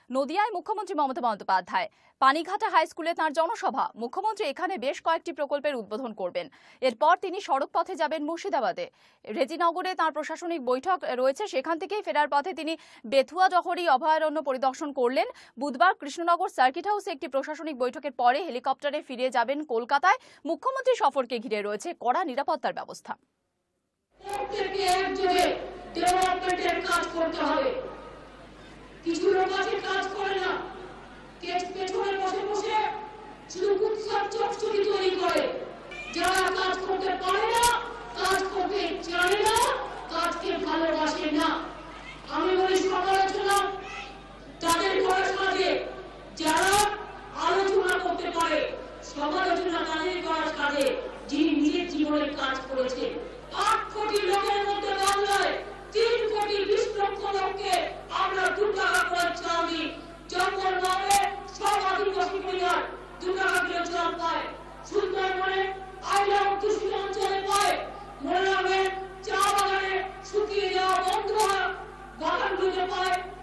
নদিয়ায় মুখ্যমন্ত্রী মমতা বন্দ্যোপাধ্যায় পানিঘাটা হাই স্কুলে তাঁর জনসভা। মুখ্যমন্ত্রী এখানে বেশ কয়েকটি প্রকল্পের উদ্বোধন করবেন। এরপর তিনি সড়ক পথে যাবেন মুর্শিদাবাদে। রেজিনগরে তাঁর প্রশাসনিক বৈঠক রয়েছে, সেখান থেকেই ফেরার পথে তিনি বেথুয়া জহরি অভয়ারণ্য পরিদর্শন করলেন। বুধবার কৃষ্ণনগর সার্কিট হাউসে একটি প্রশাসনিক বৈঠকের পরে হেলিকপ্টারে ফিরে যাবেন কলকাতায়। মুখ্যমন্ত্রী সফরকে ঘিরে রয়েছে কড়া নিরাপত্তার ব্যবস্থা। কিছু লোক আছে কাজ করে না, পেছনে বসে বসে শুধু উৎসব চকচকি তৈরি করে। যারা কাজ করতে পারে না, কাজ করতে জানে না, কাজকে ভালোবাসে না, আমি বলি সমালোচনা তাদের করার কাজে। যারা আলোচনা করতে পারে, সমালোচনা তাদের করার কাজে, যিনি নিজের জীবনে কাজ করেছেন। 8 কোটি লোকের মধ্যে বাংলায় 3 কোটি 20 লক্ষ লোককে আমরা 2 টাকা করে চাল দিই। জঙ্গল নামে সব আদিবাসী পরিবার 2 টাকা করে চাল পায়। সুন্দরবনে আইলা অধ্যুষিত অঞ্চলে পায়। মনে রাখবেন, চা বাগানে শুকিয়ে যাওয়া বন্ধ হওয়া বাগানগুলোতে পায়।